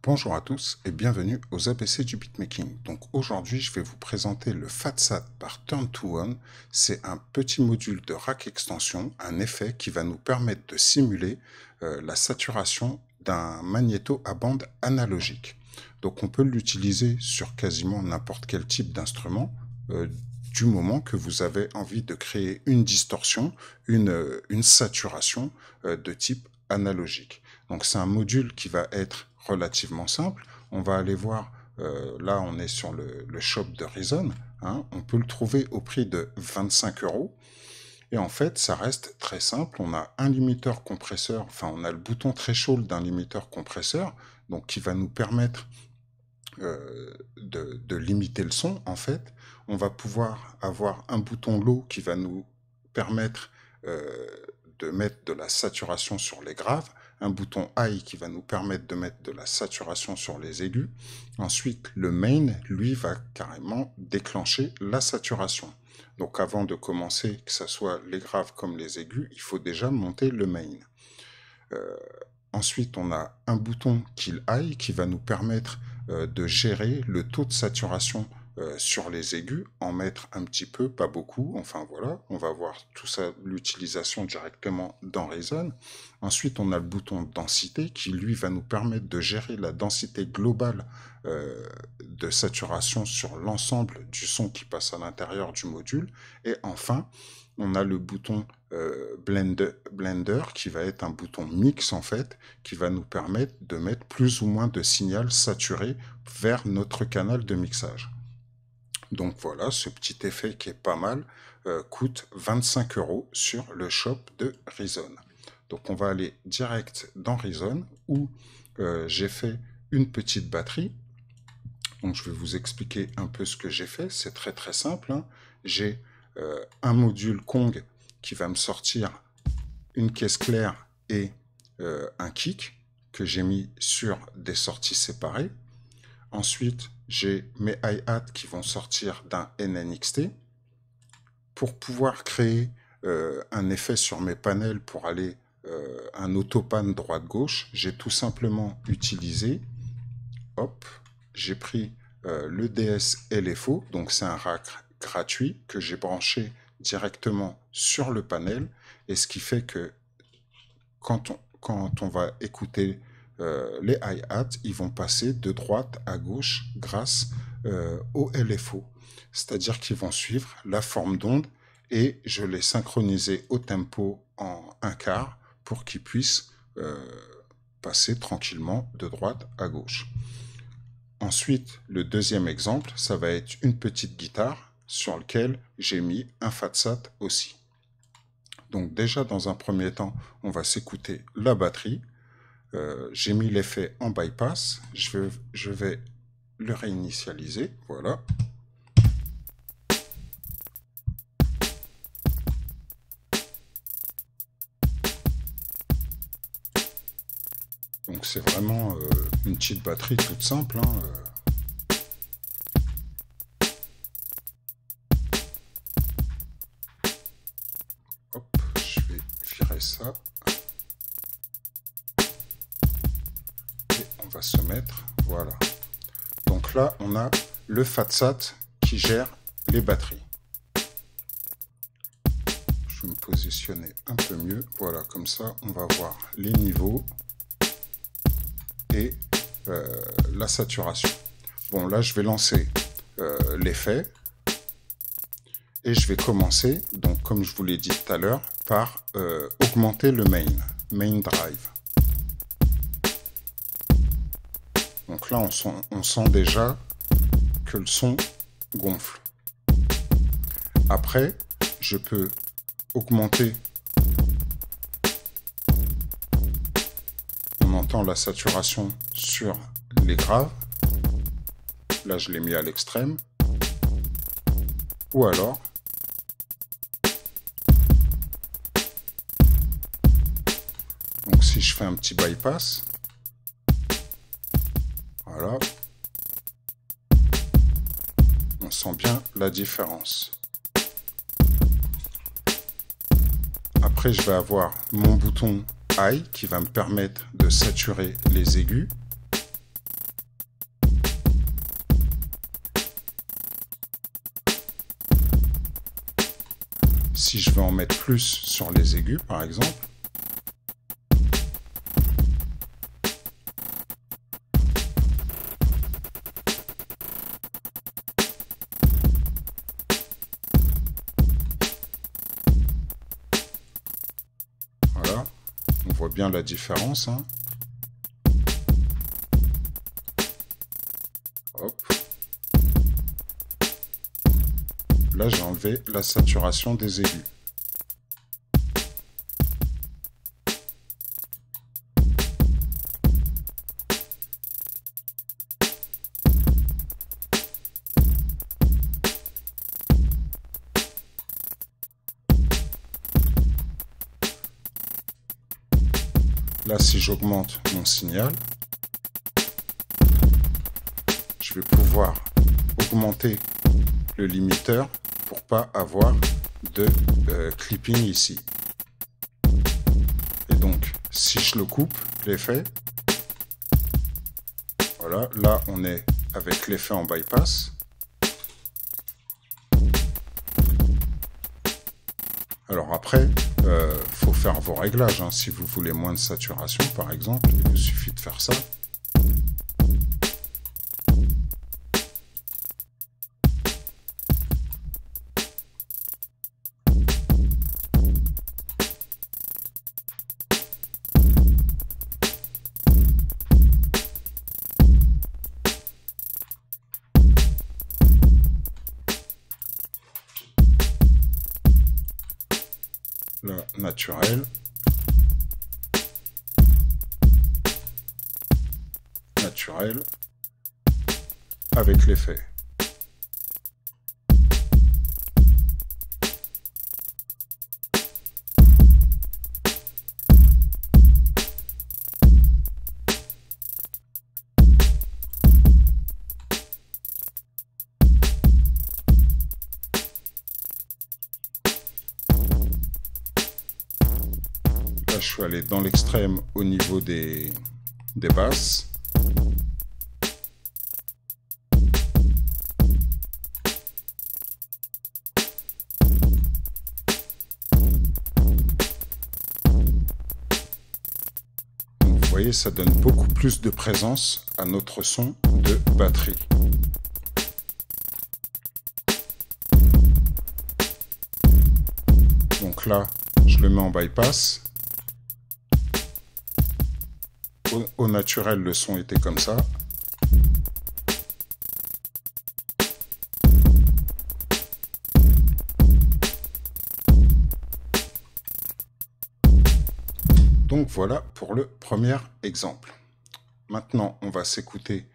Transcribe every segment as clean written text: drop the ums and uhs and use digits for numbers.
Bonjour à tous et bienvenue aux ABC du beatmaking. Donc aujourd'hui, je vais vous présenter le FatSat par Turn2One. C'est un petit module de rack extension, un effet qui va nous permettre de simuler la saturation d'un magnéto à bande analogique. Donc on peut l'utiliser sur quasiment n'importe quel type d'instrument du moment que vous avez envie de créer une distorsion, une saturation de type analogique. Donc c'est un module qui va être relativement simple. On va aller voir, là on est sur le shop de Reason, hein, on peut le trouver au prix de 25 €. Et en fait, ça reste très simple. On a un limiteur compresseur, enfin on a le bouton threshold d'un limiteur compresseur, donc qui va nous permettre de limiter le son en fait. On va pouvoir avoir un bouton low qui va nous permettre de mettre de la saturation sur les graves, un bouton high qui va nous permettre de mettre de la saturation sur les aigus. Ensuite, le main, lui, va carrément déclencher la saturation. Donc avant de commencer, que ce soit les graves comme les aigus, il faut déjà monter le main. Ensuite, on a un bouton kill high qui va nous permettre de gérer le taux de saturation sur les aigus, en mettre un petit peu, pas beaucoup, enfin voilà, on va voir tout ça, l'utilisation directement dans Reason. Ensuite, on a le bouton densité qui, lui, va nous permettre de gérer la densité globale de saturation sur l'ensemble du son qui passe à l'intérieur du module. Et enfin, on a le bouton Blender qui va être un bouton mix en fait, qui va nous permettre de mettre plus ou moins de signal saturé vers notre canal de mixage. Donc voilà, ce petit effet qui est pas mal coûte 25 € sur le shop de Reason. Donc on va aller direct dans Reason où j'ai fait une petite batterie. Donc je vais vous expliquer un peu ce que j'ai fait, c'est très très simple, hein. J'ai un module Kong qui va me sortir une caisse claire et un kick que j'ai mis sur des sorties séparées. Ensuite, j'ai mes hi-hats qui vont sortir d'un NNXT. Pour pouvoir créer un effet sur mes panels pour aller un autopan droite-gauche, j'ai tout simplement utilisé, hop, j'ai pris le DS LFO, donc c'est un rack gratuit que j'ai branché directement sur le panel, et ce qui fait que quand on va écouter les hi-hats, ils vont passer de droite à gauche grâce au LFO. C'est-à-dire qu'ils vont suivre la forme d'onde et je l'ai synchronisé au tempo en 1/4 pour qu'ils puissent passer tranquillement de droite à gauche. Ensuite, le deuxième exemple, ça va être une petite guitare sur laquelle j'ai mis un FatSat aussi. Donc déjà, dans un premier temps, on va s'écouter la batterie. J'ai mis l'effet en bypass. Je vais le réinitialiser. Voilà. Donc c'est vraiment une petite batterie toute simple, hein. Hop, je vais virer ça. Et on va se mettre, voilà. Donc là, on a le FatSat qui gère les batteries. Je vais me positionner un peu mieux. Voilà, comme ça, on va voir les niveaux et la saturation. Bon, là, je vais lancer l'effet et je vais commencer, donc comme je vous l'ai dit tout à l'heure, par augmenter le main drive. Donc là, on sent déjà que le son gonfle. Après, je peux augmenter. On entend la saturation sur les graves. Là, je l'ai mis à l'extrême. Ou alors, donc si je fais un petit bypass, voilà, on sent bien la différence. Après, je vais avoir mon bouton high qui va me permettre de saturer les aigus. si je veux en mettre plus sur les aigus, par exemple, voilà, on voit bien la différence, hein. Hop. Là, j'ai enlevé la saturation des aigus. Là, si j'augmente mon signal, je vais pouvoir augmenter le limiteur pour pas avoir de clipping ici. Et donc, si je le coupe, l'effet, voilà, là on est avec l'effet en bypass. Alors après, faut faire vos réglages, hein. Si vous voulez moins de saturation, par exemple, il vous suffit de faire ça. Là, naturel. Naturel. Avec l'effet. Je suis allé dans l'extrême au niveau des basses. Donc, vous voyez, ça donne beaucoup plus de présence à notre son de batterie. Donc là, je le mets en bypass. Au naturel, le son était comme ça. Donc voilà pour le premier exemple. Maintenant, on va s'écouter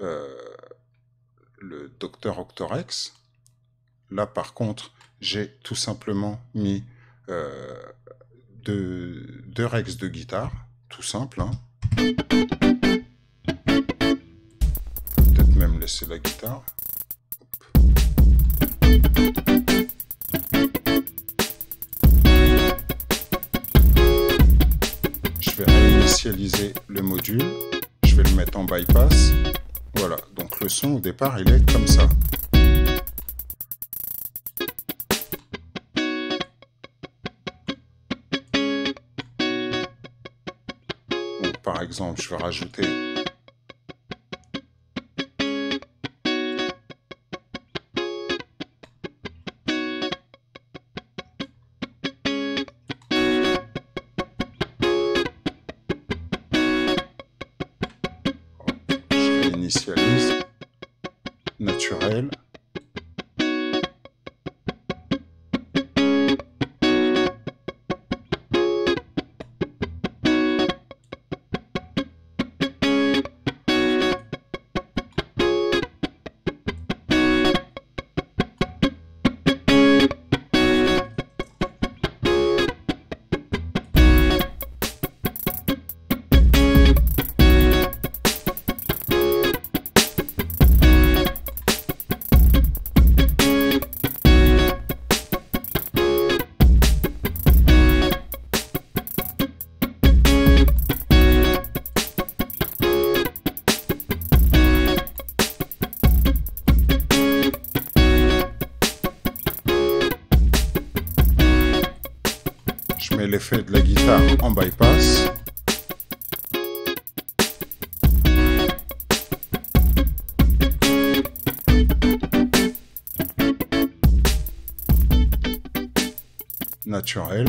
le Dr Octorex. Là, par contre, j'ai tout simplement mis deux Rex de guitare, tout simple, hein. Peut-être même laisser la guitare. Je vais réinitialiser le module. Je vais le mettre en bypass. Voilà, donc le son au départ il est comme ça. Donc, par exemple, je vais rajouter initialise, naturel. met l'effet de la guitare en bypass. Naturel.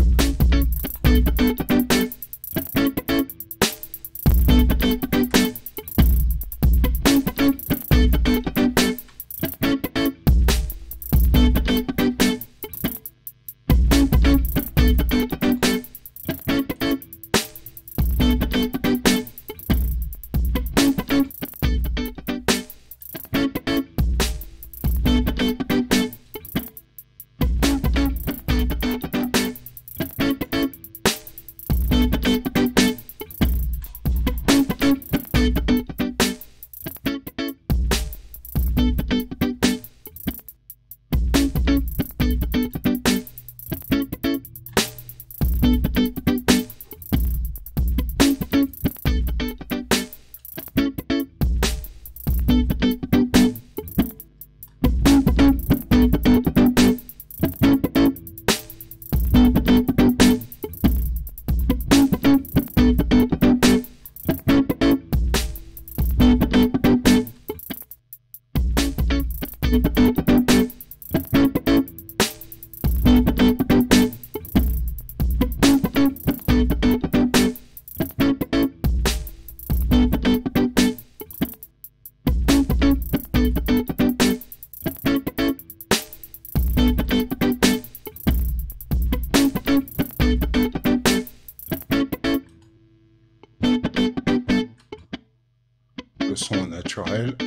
Le son naturel.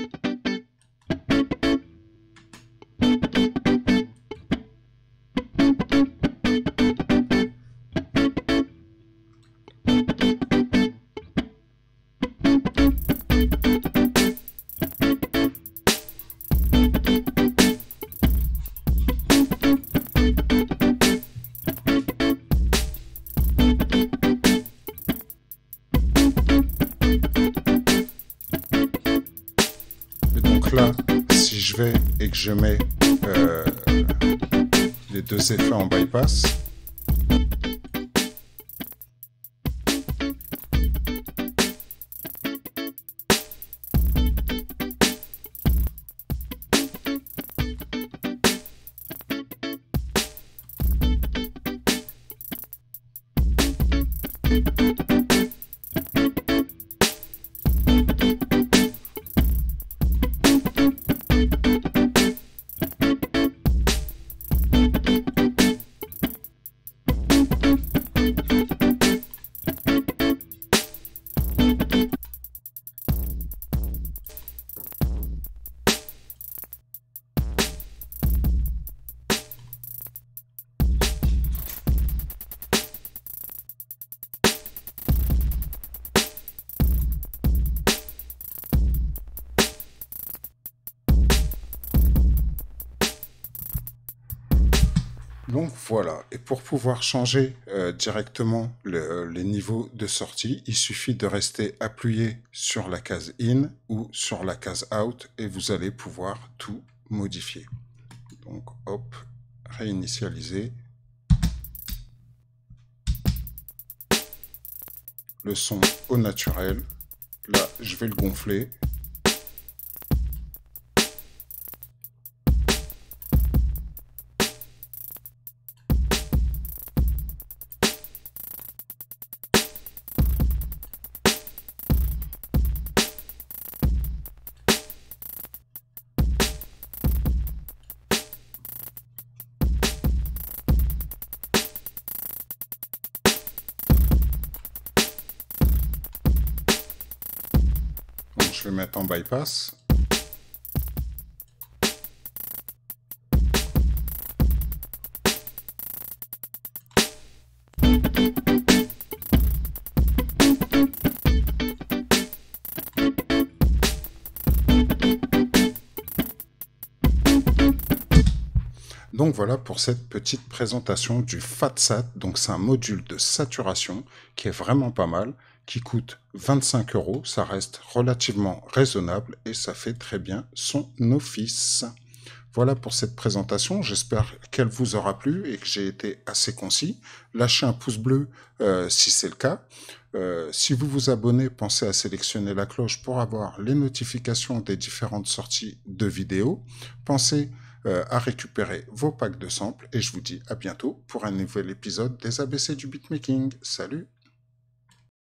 Là, si je vais et que je mets les deux effets en bypass, donc voilà, et pour pouvoir changer directement les niveaux de sortie, il suffit de rester appuyé sur la case In ou sur la case Out et vous allez pouvoir tout modifier. Donc hop, réinitialiser. Le son au naturel. Là, je vais le gonfler. Je vais mettre en bypass. Donc voilà pour cette petite présentation du FatSat. Donc c'est un module de saturation qui est vraiment pas mal, qui coûte 25 €. Ça reste relativement raisonnable et ça fait très bien son office. Voilà pour cette présentation, j'espère qu'elle vous aura plu et que j'ai été assez concis. Lâchez un pouce bleu si c'est le cas. Si vous vous abonnez, pensez à sélectionner la cloche pour avoir les notifications des différentes sorties de vidéos. Pensez à récupérer vos packs de samples et je vous dis à bientôt pour un nouvel épisode des ABC du beatmaking. Salut!